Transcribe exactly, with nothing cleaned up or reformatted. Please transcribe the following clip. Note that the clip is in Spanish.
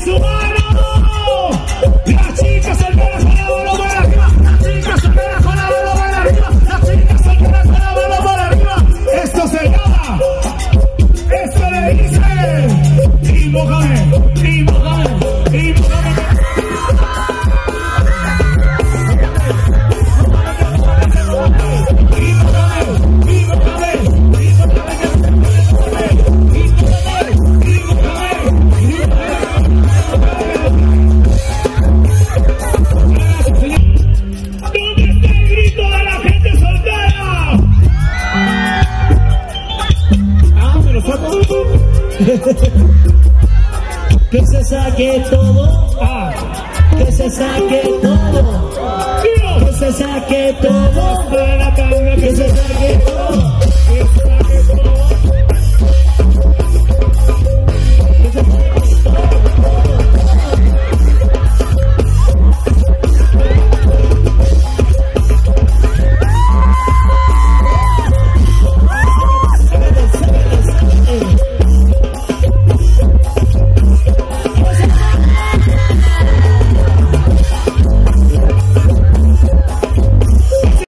su mano. Las chicas solteras con la mano para arriba. Las chicas solteras con la mano para arriba. Las chicas solteras con la mano para arriba. Esto se llama. Esto le dice. Invócame, invócame, invócame. Que se saque todo, ah, que se saque todo, que se saque todo, que se saque todo.